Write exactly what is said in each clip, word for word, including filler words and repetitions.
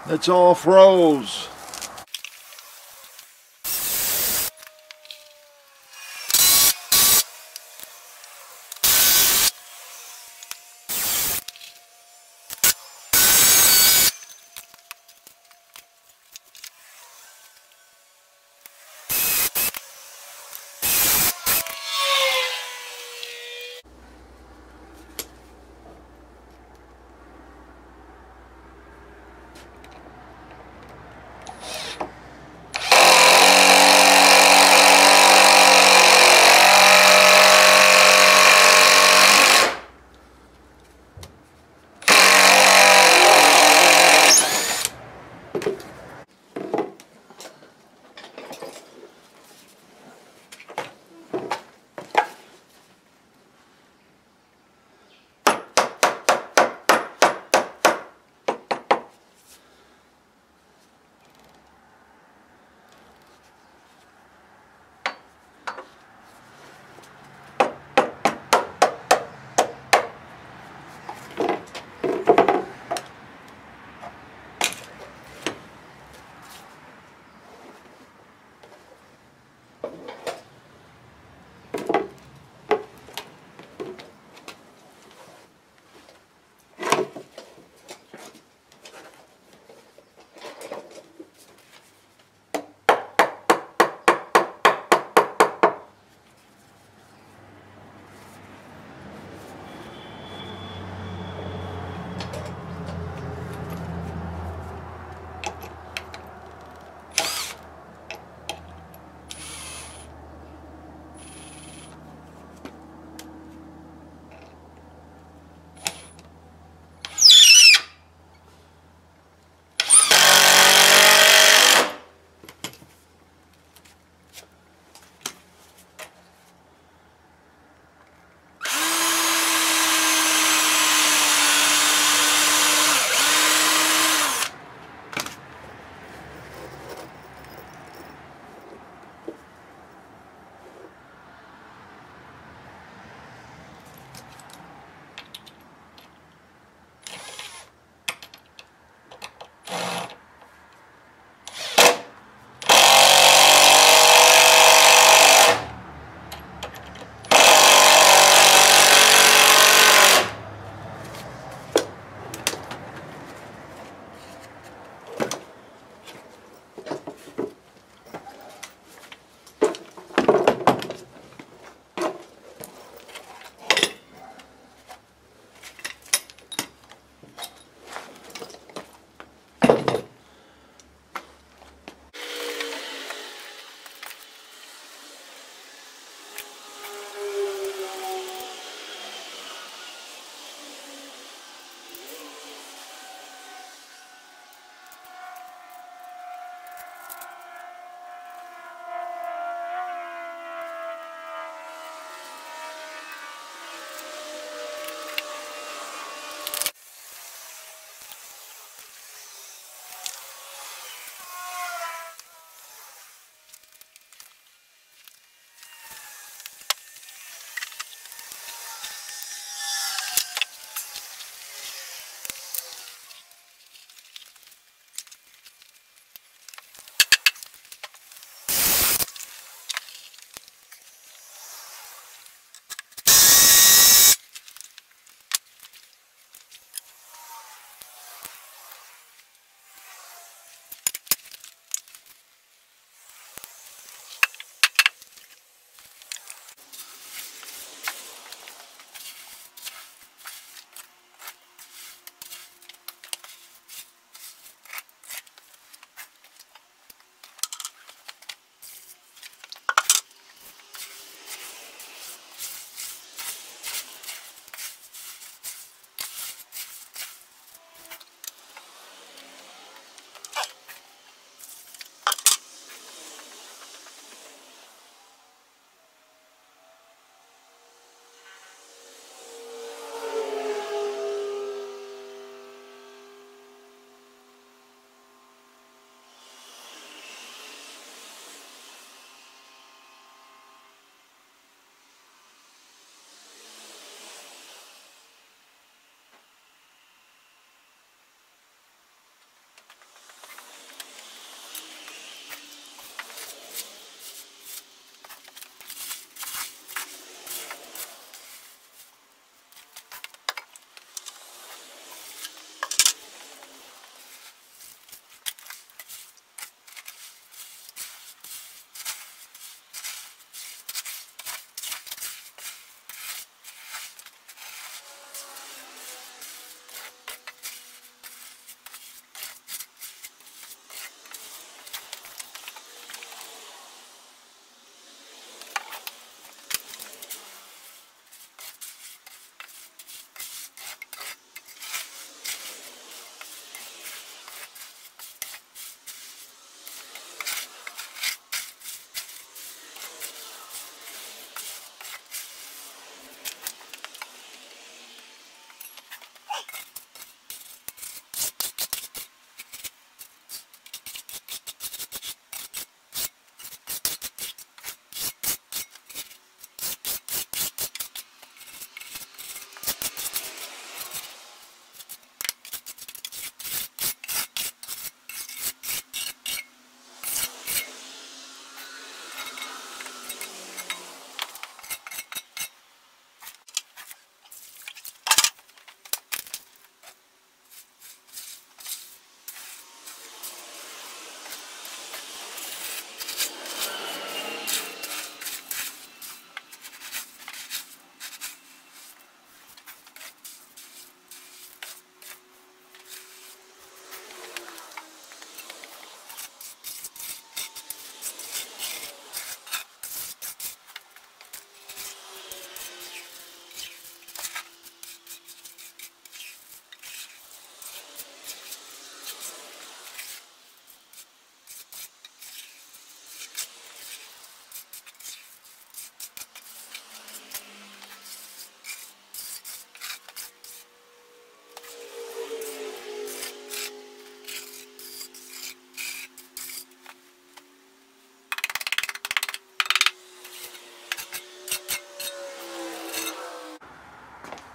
It's all froze.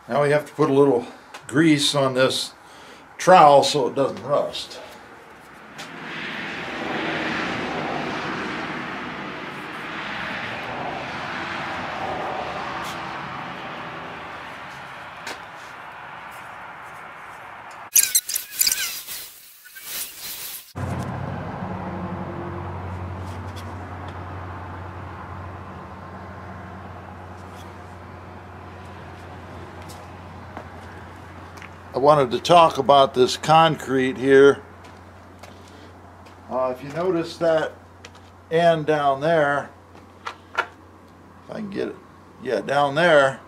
Now we have to put a little grease on this trowel so it doesn't rust. I wanted to talk about this concrete here. Uh, if you notice that end down there, if I can get it, yeah, down there,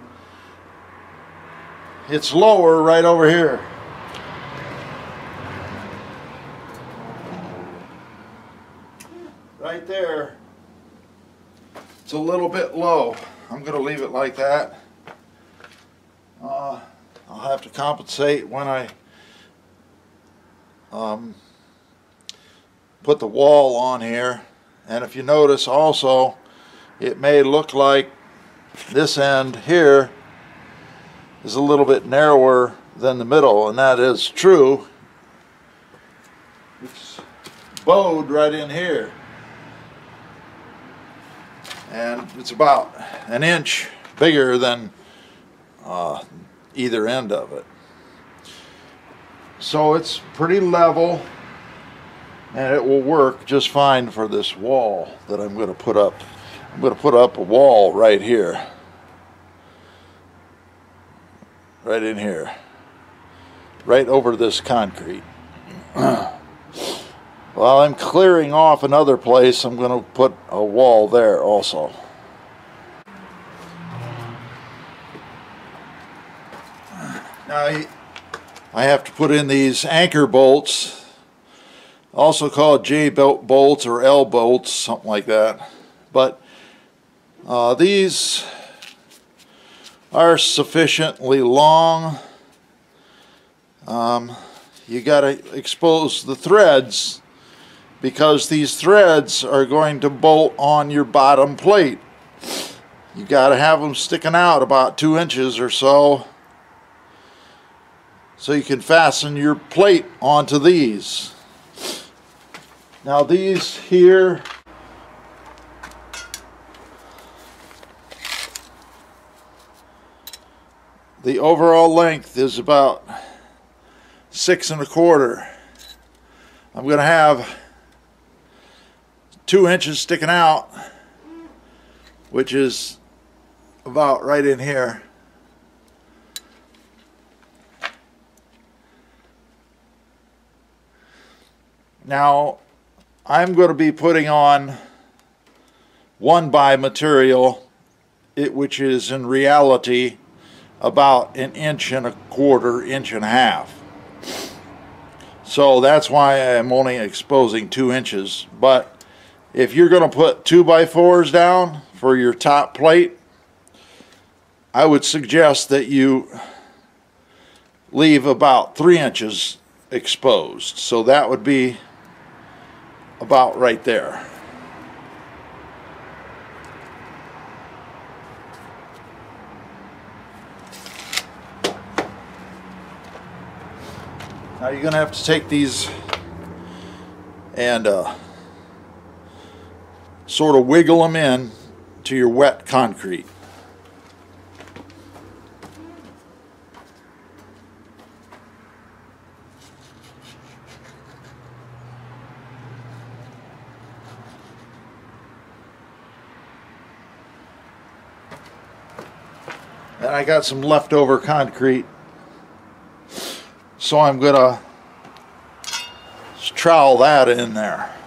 it's lower right over here. Right there, it's a little bit low. I'm going to leave it like that. Uh, I'll have to compensate when I um, put the wall on here. And if you notice also, it may look like this end here is a little bit narrower than the middle, and that is true. It's bowed right in here, and it's about an inch bigger than uh, either end of it. So it's pretty level, and it will work just fine for this wall that I'm going to put up. I'm going to put up a wall right here, right in here, right over this concrete. While I'm clearing off another place, I'm going to put a wall there also. Now I have to put in these anchor bolts, also called J bolts or L bolts, something like that. But uh, these are sufficiently long. Um, you got to expose the threads, because these threads are going to bolt on your bottom plate. You got to have them sticking out about two inches or so, so you can fasten your plate onto these. Now these here, the overall length is about six and a quarter. I'm going to have two inches sticking out, which is about right in here. Now I'm going to be putting on one by material, it, which is in reality about an inch and a quarter, inch and a half. So that's why I'm only exposing two inches. But if you're going to put two by fours down for your top plate, I would suggest that you leave about three inches exposed. So that would be about right there. Now you're going to have to take these and uh, sort of wiggle them in to your wet concrete. And I got some leftover concrete, so I'm going to trowel that in there.